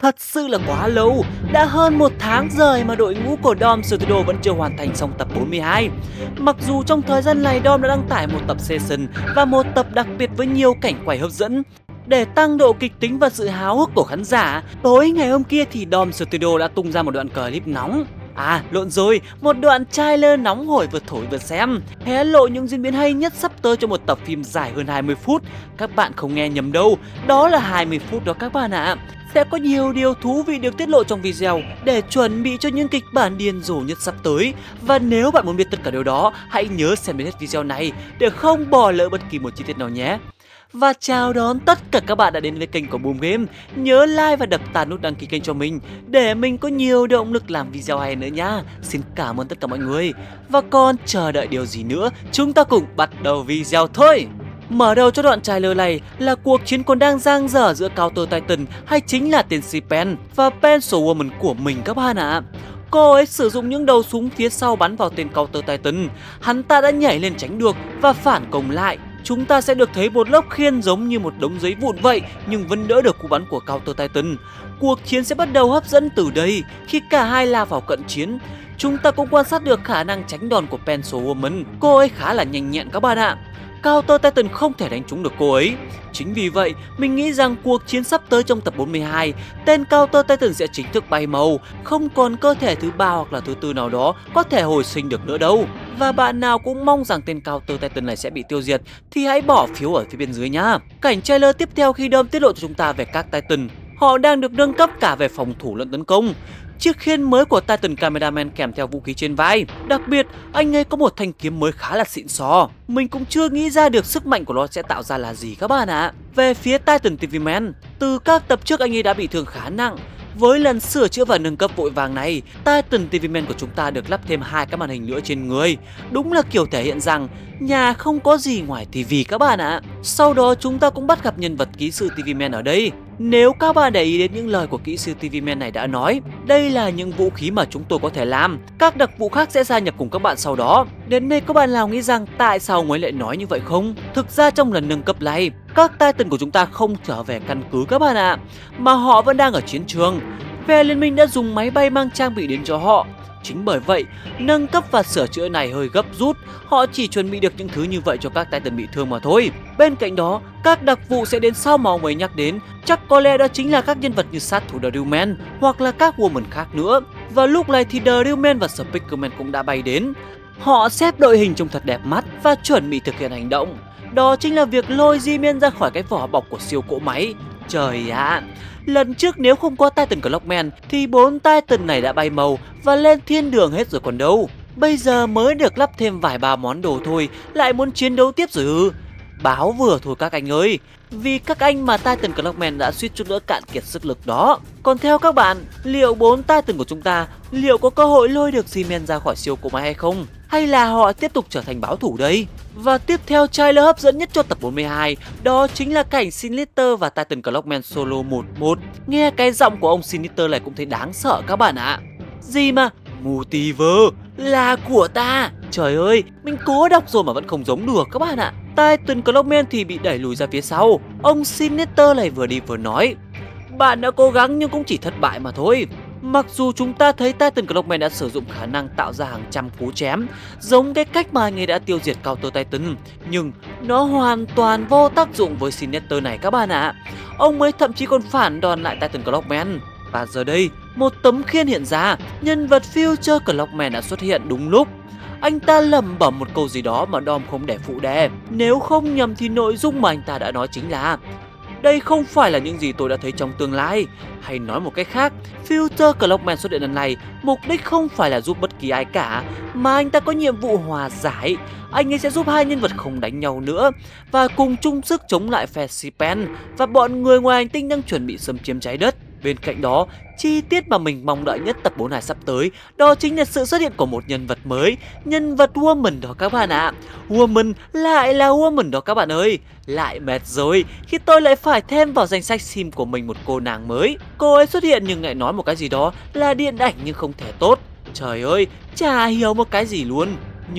Thật sự là quá lâu, đã hơn 1 tháng rồi mà đội ngũ của Dom Studio vẫn chưa hoàn thành xong tập 42. Mặc dù trong thời gian này Dom đã đăng tải một tập session và một tập đặc biệt với nhiều cảnh quay hấp dẫn. Để tăng độ kịch tính và sự háo hức của khán giả, tối ngày hôm kia thì Dom Studio đã tung ra một đoạn clip nóng. Lộn rồi, một đoạn trailer nóng hổi vừa thổi vừa xem, hé lộ những diễn biến hay nhất sắp tới cho một tập phim dài hơn 20 phút. Các bạn không nghe nhầm đâu, đó là 20 phút đó các bạn ạ. Sẽ có nhiều điều thú vị được tiết lộ trong video để chuẩn bị cho những kịch bản điên rồ nhất sắp tới. Và nếu bạn muốn biết tất cả điều đó, hãy nhớ xem đến hết video này để không bỏ lỡ bất kỳ một chi tiết nào nhé. Và chào đón tất cả các bạn đã đến với kênh của Boom Game. Nhớ like và đập tàn nút đăng ký kênh cho mình để mình có nhiều động lực làm video hay nữa nhá. Xin cảm ơn tất cả mọi người. Và còn chờ đợi điều gì nữa, chúng ta cùng bắt đầu video thôi. Mở đầu cho đoạn trailer này là cuộc chiến còn đang dang dở giữa Counter Titan hay chính là tên Si-Pen và Pencil Woman của mình các bạn ạ. Cô ấy sử dụng những đầu súng phía sau bắn vào tên Counter Titan. Hắn ta đã nhảy lên tránh được và phản công lại. Chúng ta sẽ được thấy một lớp khiên giống như một đống giấy vụn vậy, nhưng vẫn đỡ được cú bắn của Counter Titan. Cuộc chiến sẽ bắt đầu hấp dẫn từ đây khi cả hai lao vào cận chiến. Chúng ta cũng quan sát được khả năng tránh đòn của Pencil Woman. Cô ấy khá là nhanh nhẹn các bạn ạ. Counter Titan không thể đánh trúng được cô ấy. Chính vì vậy, mình nghĩ rằng cuộc chiến sắp tới trong tập 42, tên Counter Titan sẽ chính thức bay màu, không còn cơ thể thứ 3 hoặc là thứ 4 nào đó có thể hồi sinh được nữa đâu. Và bạn nào cũng mong rằng tên Counter Titan này sẽ bị tiêu diệt thì hãy bỏ phiếu ở phía bên dưới nhá. Cảnh trailer tiếp theo khi Dom tiết lộ cho chúng ta về các Titan. Họ đang được nâng cấp cả về phòng thủ lẫn tấn công. Chiếc khiên mới của Titan Cameraman kèm theo vũ khí trên vai. Đặc biệt, anh ấy có một thanh kiếm mới khá là xịn sò. Mình cũng chưa nghĩ ra được sức mạnh của nó sẽ tạo ra là gì các bạn ạ. Về phía Titan TV Man, từ các tập trước anh ấy đã bị thương khá nặng. Với lần sửa chữa và nâng cấp vội vàng này, Titan TV Man của chúng ta được lắp thêm 2 cái màn hình nữa trên người. Đúng là kiểu thể hiện rằng nhà không có gì ngoài TV các bạn ạ. Sau đó chúng ta cũng bắt gặp nhân vật kỹ sư TV Man ở đây. Nếu các bạn để ý đến những lời của kỹ sư TV Man này đã nói, đây là những vũ khí mà chúng tôi có thể làm. Các đặc vụ khác sẽ gia nhập cùng các bạn sau đó. Đến đây các bạn nào nghĩ rằng tại sao ông ấy lại nói như vậy không? Thực ra trong lần nâng cấp này, các Titan của chúng ta không trở về căn cứ các bạn ạ, mà họ vẫn đang ở chiến trường. Phe liên minh đã dùng máy bay mang trang bị đến cho họ. Chính bởi vậy, nâng cấp và sửa chữa này hơi gấp rút. Họ chỉ chuẩn bị được những thứ như vậy cho các Titan bị thương mà thôi. Bên cạnh đó, các đặc vụ sẽ đến sau mà ông ấy nhắc đến. Chắc có lẽ đó chính là các nhân vật như sát thủ The Real Man hoặc là các woman khác nữa. Và lúc này thì The Real Man và Speakerman cũng đã bay đến. Họ xếp đội hình trông thật đẹp mắt và chuẩn bị thực hiện hành động. Đó chính là việc lôi G-Man ra khỏi cái vỏ bọc của siêu cỗ máy. Trời ạ! Lần trước nếu không có Titan Clockman thì 4 Titan này đã bay màu và lên thiên đường hết rồi còn đâu. Bây giờ mới được lắp thêm vài ba món đồ thôi, lại muốn chiến đấu tiếp rồi ư? Báo vừa thôi các anh ơi, vì các anh mà Titan Clockman đã suýt chút nữa cạn kiệt sức lực đó. Còn theo các bạn, liệu 4 Titan của chúng ta liệu có cơ hội lôi được G-Man ra khỏi siêu cỗ máy hay không? Hay là họ tiếp tục trở thành báo thủ đây? Và tiếp theo trailer hấp dẫn nhất cho tập 42, đó chính là cảnh Sinister và Titan Clockman solo 1-1. Nghe cái giọng của ông Sinister này cũng thấy đáng sợ các bạn ạ. Gì mà Multiverse là của ta? Trời ơi, mình cố đọc rồi mà vẫn không giống được các bạn ạ. Titan Clockman thì bị đẩy lùi ra phía sau. Ông Sinister này vừa đi vừa nói, bạn đã cố gắng nhưng cũng chỉ thất bại mà thôi. Mặc dù chúng ta thấy Titan Clockman đã sử dụng khả năng tạo ra hàng trăm cú chém, giống cái cách mà anh ấy đã tiêu diệt Counter Titan, nhưng nó hoàn toàn vô tác dụng với Sinister này các bạn ạ. Ông ấy thậm chí còn phản đòn lại Titan Clockman. Và giờ đây, một tấm khiên hiện ra, nhân vật Future Clockman đã xuất hiện đúng lúc. Anh ta lẩm bẩm một câu gì đó mà Dom không để phụ đề. Nếu không nhầm thì nội dung mà anh ta đã nói chính là: đây không phải là những gì tôi đã thấy trong tương lai. Hay nói một cách khác, Future Clockman xuất hiện lần này mục đích không phải là giúp bất kỳ ai cả, mà anh ta có nhiệm vụ hòa giải. Anh ấy sẽ giúp hai nhân vật không đánh nhau nữa và cùng chung sức chống lại phe Si-Pen và bọn người ngoài hành tinh đang chuẩn bị xâm chiếm trái đất. Bên cạnh đó, chi tiết mà mình mong đợi nhất tập 42 sắp tới đó chính là sự xuất hiện của một nhân vật mới, nhân vật Woman đó các bạn ạ. Woman lại là Woman đó các bạn ơi. Lại mệt rồi khi tôi lại phải thêm vào danh sách sim của mình một cô nàng mới. Cô ấy xuất hiện nhưng lại nói một cái gì đó là điện ảnh nhưng không thể tốt. Trời ơi, chả hiểu một cái gì luôn. Nhưng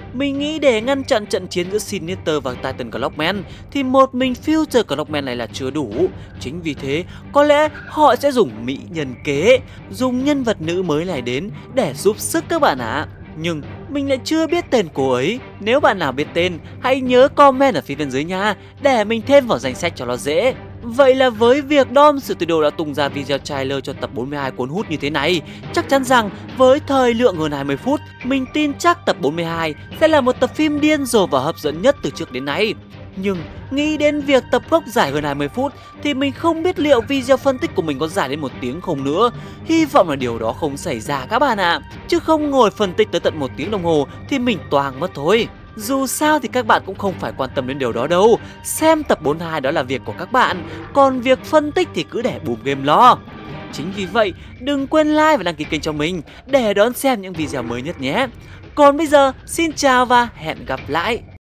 Mình nghĩ để ngăn chặn trận chiến giữa Sinister và Titan Clockman thì một mình Future Clockman này là chưa đủ. Chính vì thế, có lẽ họ sẽ dùng mỹ nhân kế, dùng nhân vật nữ mới này đến để giúp sức các bạn ạ. Nhưng mình lại chưa biết tên cô ấy. Nếu bạn nào biết tên, hãy nhớ comment ở phía bên dưới nha, để mình thêm vào danh sách cho nó dễ. Vậy là với việc Dom Studio đã tung ra video trailer cho tập 42 cuốn hút như thế này, chắc chắn rằng với thời lượng hơn 20 phút, mình tin chắc tập 42 sẽ là một tập phim điên rồ và hấp dẫn nhất từ trước đến nay. Nhưng nghĩ đến việc tập gốc dài hơn 20 phút thì mình không biết liệu video phân tích của mình có dài đến 1 tiếng không nữa. Hy vọng là điều đó không xảy ra các bạn ạ. Chứ không ngồi phân tích tới tận 1 tiếng đồng hồ thì mình toang mất thôi. Dù sao thì các bạn cũng không phải quan tâm đến điều đó đâu. Xem tập 42 đó là việc của các bạn, còn việc phân tích thì cứ để Boom Game lo. Chính vì vậy, đừng quên like và đăng ký kênh cho mình để đón xem những video mới nhất nhé. Còn bây giờ, xin chào và hẹn gặp lại.